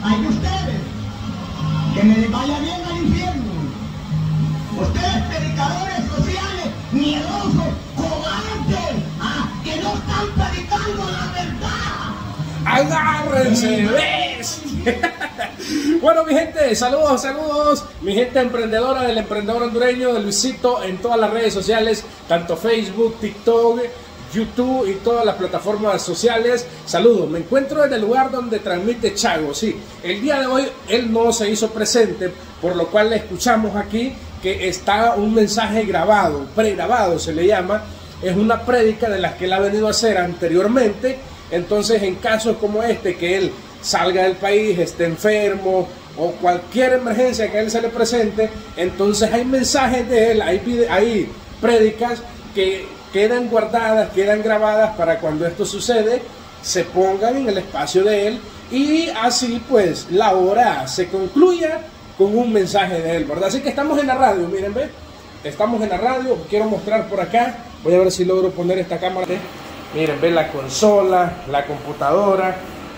Hay de ustedes. Que me les vaya bien al infierno. Ustedes predicadores sociales, miedosos, cobardes, que no están predicando la verdad. ¡Agárrense, ves! Bueno, mi gente, saludos, saludos. Mi gente emprendedora del emprendedor hondureño, de Luisito, en todas las redes sociales, tanto Facebook, TikTok, YouTube y todas las plataformas sociales. Saludos, me encuentro en el lugar donde transmite Chago. Sí, el día de hoy él no se hizo presente, por lo cual le escuchamos aquí que está un mensaje grabado, pregrabado se le llama. Es una prédica de las que él ha venido a hacer anteriormente. Entonces, en casos como este, que él salga del país, esté enfermo o cualquier emergencia que a él se le presente, entonces hay mensajes de él, hay prédicas que quedan guardadas, quedan grabadas para cuando esto sucede, se pongan en el espacio de él y así pues la hora se concluya con un mensaje de él, ¿verdad? Así que estamos en la radio, miren, ¿ves? Estamos en la radio, quiero mostrar por acá, voy a ver si logro poner esta cámara. Miren, ven la consola, la computadora,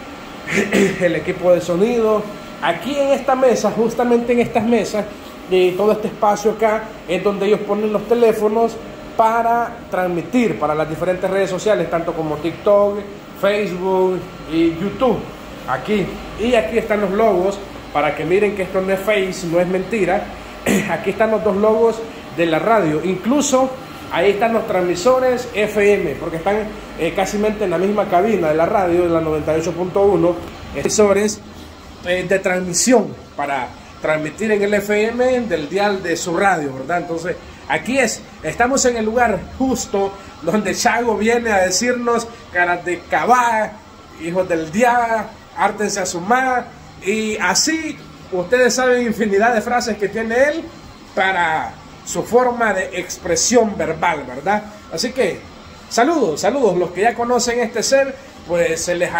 el equipo de sonido. Aquí en esta mesa, justamente en estas mesas, y todo este espacio acá, es donde ellos ponen los teléfonos para transmitir para las diferentes redes sociales, tanto como TikTok, Facebook y YouTube. Aquí. Y aquí están los logos, para que miren que esto no es face, no es mentira. Aquí están los dos logos de la radio. Incluso ahí están los transmisores FM, porque están casi en la misma cabina de la radio, de la 98.1, transmisores de transmisión para transmitir en el FM del dial de su radio, ¿verdad? Entonces, aquí estamos en el lugar justo donde Chago viene a decirnos: caras de cabá, hijos del diablo, hártense a sumar, y así ustedes saben infinidad de frases que tiene él para su forma de expresión verbal, ¿verdad? Así que saludos, saludos. Los que ya conocen este ser, pues se les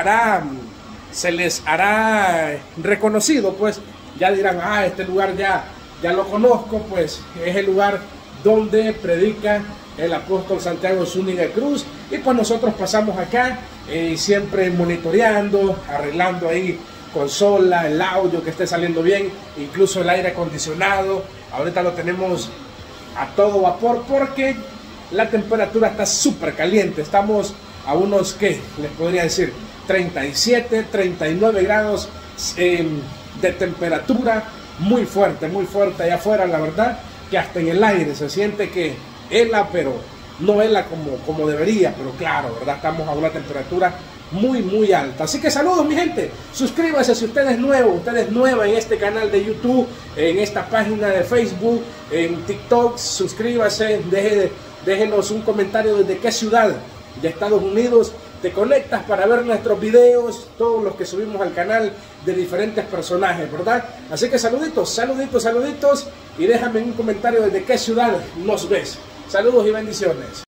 hará reconocido, pues ya dirán: este lugar ya lo conozco, pues es el lugar donde predica el apóstol Santiago Zúñiga Cruz. Y pues nosotros pasamos acá siempre monitoreando, arreglando ahí consola, el audio que esté saliendo bien, incluso el aire acondicionado. Ahorita lo tenemos a todo vapor porque la temperatura está súper caliente. Estamos a unos, ¿qué les podría decir? 37, 39 grados de temperatura, muy fuerte allá afuera. La verdad que hasta en el aire se siente que hela, pero no hela como debería, pero claro, ¿verdad? Estamos a una temperatura muy alta. Así que saludos, mi gente. Suscríbase si usted es nuevo, usted es nueva en este canal de YouTube, en esta página de Facebook, en TikTok. Suscríbase, déjenos un comentario desde qué ciudad de Estados Unidos te conectas para ver nuestros videos, todos los que subimos al canal de diferentes personajes, ¿verdad? Así que saluditos, saluditos, saluditos, y déjame un comentario desde qué ciudad nos ves. Saludos y bendiciones.